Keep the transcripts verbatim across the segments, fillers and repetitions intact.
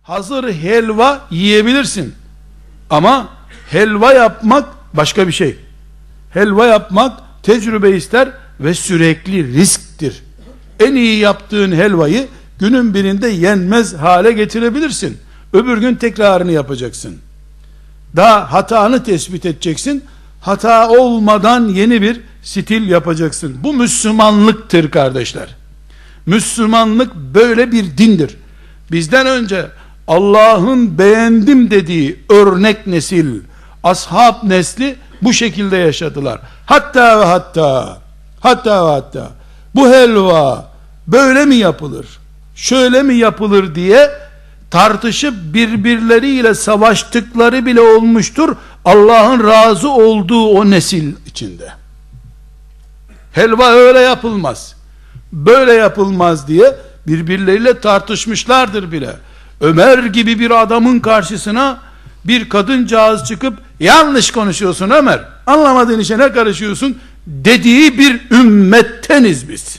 hazır helva yiyebilirsin. Ama helva yapmak başka bir şey. Helva yapmak tecrübe ister ve sürekli risktir. En iyi yaptığın helvayı günün birinde yenmez hale getirebilirsin. Öbür gün tekrarını yapacaksın. Daha hatanı tespit edeceksin. Hata olmadan yeni bir stil yapacaksın. Bu Müslümanlıktır kardeşler. Müslümanlık böyle bir dindir. Bizden önce Allah'ın beğendim dediği örnek nesil, ashab nesli bu şekilde yaşadılar. Hatta ve hatta, hatta ve hatta bu helva böyle mi yapılır, şöyle mi yapılır diye tartışıp birbirleriyle savaştıkları bile olmuştur, Allah'ın razı olduğu o nesil içinde. Helva öyle yapılmaz, böyle yapılmaz diye birbirleriyle tartışmışlardır bile. Ömer gibi bir adamın karşısına bir kadıncağız çıkıp yanlış konuşuyorsun Ömer, anlamadığın işe ne karışıyorsun dediği bir ümmetteniz biz.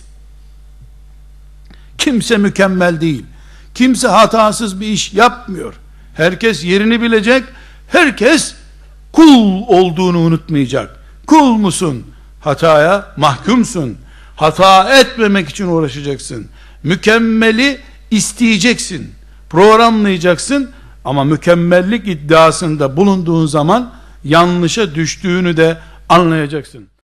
Kimse mükemmel değil. Kimse hatasız bir iş yapmıyor. Herkes yerini bilecek. Herkes kul olduğunu unutmayacak. Kul musun? Hataya mahkumsun. Hata etmemek için uğraşacaksın. Mükemmeli isteyeceksin. Programlayacaksın. Ama mükemmellik iddiasında bulunduğun zaman yanlışa düştüğünü de anlayacaksın.